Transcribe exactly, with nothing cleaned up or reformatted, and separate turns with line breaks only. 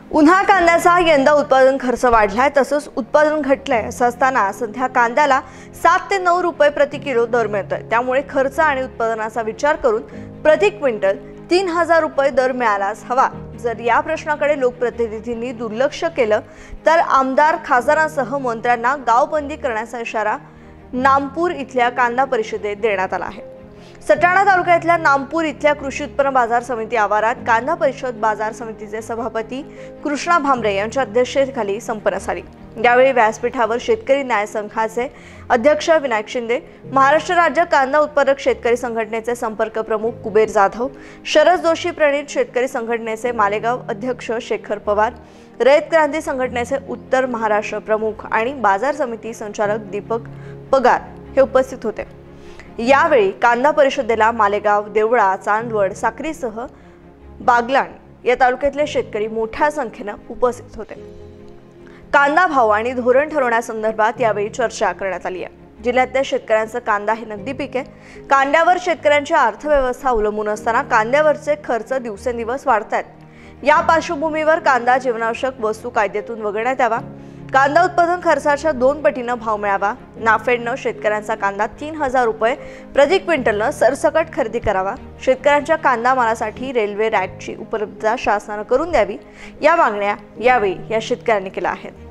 उन्हा कांद्याचा यंदा उत्पादन खर्च वाढलाय, तसंच उत्पादन घटलंय असं असताना सध्या कांद्याला सात ते नऊ रुपये प्रति किलो दर मिळतोय। त्यामुळे खर्च आणि उत्पादनाचा विचार करून प्रति क्विंटल तीन हजार रुपये दर मिळालाच हवा। जर या प्रश्नाकडे लोकप्रतिनिधींनी दुर्लक्ष केलं तर आमदार खासदारांसह मंत्र्यांना गावबंदी करण्याचा इशारा नामपूर इथल्या कांदा परिषदेत देण्यात आला आहे। सटाणा तालुक्यातल्या नामपूर इथल्या कृषी उत्पन्न बाजार समिती आवारात कांदा परिषद बाजार समितीचे सभापती कृष्णा भामरे यांच्या अध्यक्षतेखाली संपन्न झाली। यावेळी व्यासपीठावर शेतकरी न्याय संघाचे अध्यक्ष विनायक शिंदे, महाराष्ट्र राज्य कांदा उत्पादक शेतकरी संघटनेचे संपर्क प्रमुख कुबेर जाधव, शरद जोशी प्रणित शेतकरी संघटनेचे मालेगाव अध्यक्ष शेखर पवार, रयत क्रांती संघटनेचे उत्तर महाराष्ट्र प्रमुख आणि बाजार समिती संचालक दीपक पगार हे उपस्थित होते। यावेळी कांदा परिषदेला मालेगाव, देवळा, चांदवड, साक्रीसह बागलाण या तालुक्यातले शेतकरी मोठ्या संख्येने उपस्थित होते। कांदा भाव आणि धोरण ठरवण्यासंदर्भात यावेळी चर्चा करण्यात आली आहे। जिल्ह्यातल्या शेतकऱ्यांचं कांदा हे नगदी पीक आहे। कांद्यावर शेतकऱ्यांची अर्थव्यवस्था अवलंबून असताना कांद्यावरचे खर्च दिवसेंदिवस वाढतात। या पार्श्वभूमीवर कांदा जीवनावश्यक वस्तू कायद्यातून वगळण्यात यावा। कांदा उत्पादन खर्चाच्या दोन पटीनं भाव मिळावा। नाफेडनं शेतकऱ्यांचा कांदा तीन हजार रुपये प्रति क्विंटलनं सरसकट खरेदी करावा। शेतकऱ्यांच्या कांदा मालासाठी रेल्वे रॅकची उपलब्धता शासनानं करून द्यावी। या मागण्या यावेळी या शेतकऱ्यांनी केल्या आहेत।